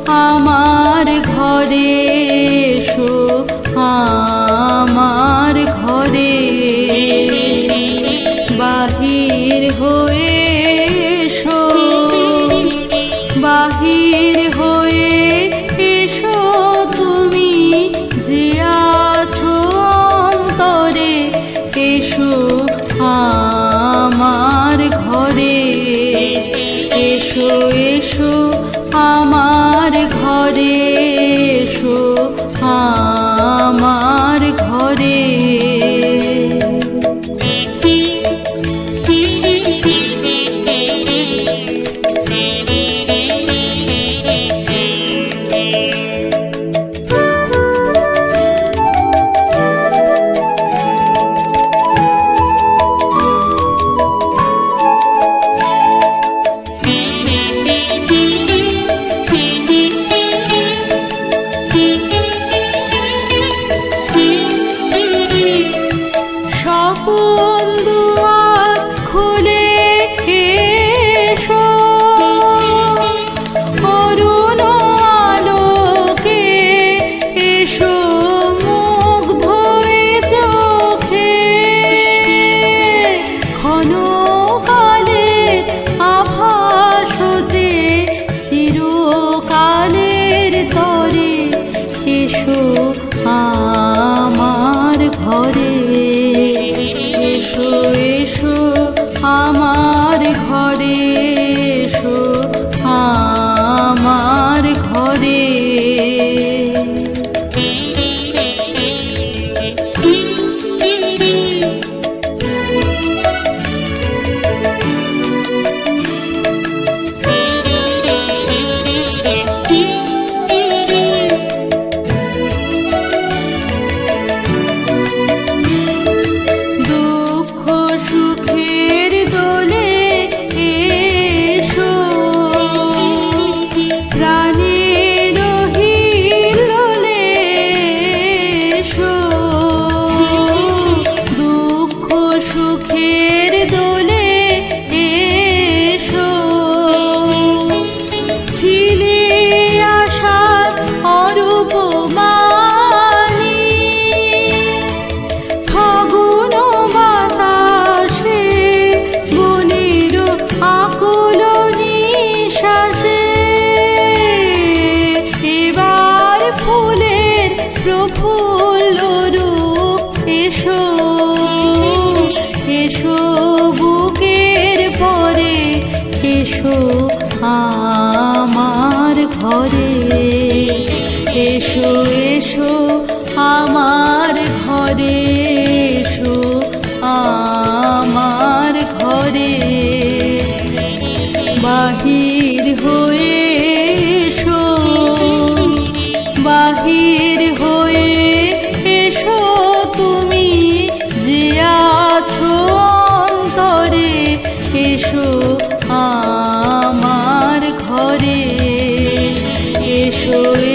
আমার ঘরে এসো, আমার ঘরে বাহির হয়ে এসো, বাহির হয়ে এসো তুমি যে আছো অন্তরে, এসো আমার ঘরে, এসো এসো আমার ঘরে, এসো আমার ঘরে। স্বপন দুয়ার খুলে এসো, অরুণ আলোকে এসো মুগ্ধ চোখে, ক্ষণকালের আভাস হতে চিরকালের তরে, এসো আমার ঘরে, এসো এসো আমার ঘরে, এসো আমার ঘরে। সুখের দোলে এসো, ছিলে আশার অরূপ মানি, ফাগুন বাতাসে বনের আকুল নিঃশ্বাসে, এবার ফুলের প্রফুল্ল রূপ এসো, এসো বুকের পরে, এসো আমার ঘরে, এসো এসো আমার ঘরে, এসো আমার ঘরে বাহির হয়ে এসো, বাহির হয়ে এসো তুমি যে আছো অন্তরে, এসো আমার ঘরে, এসো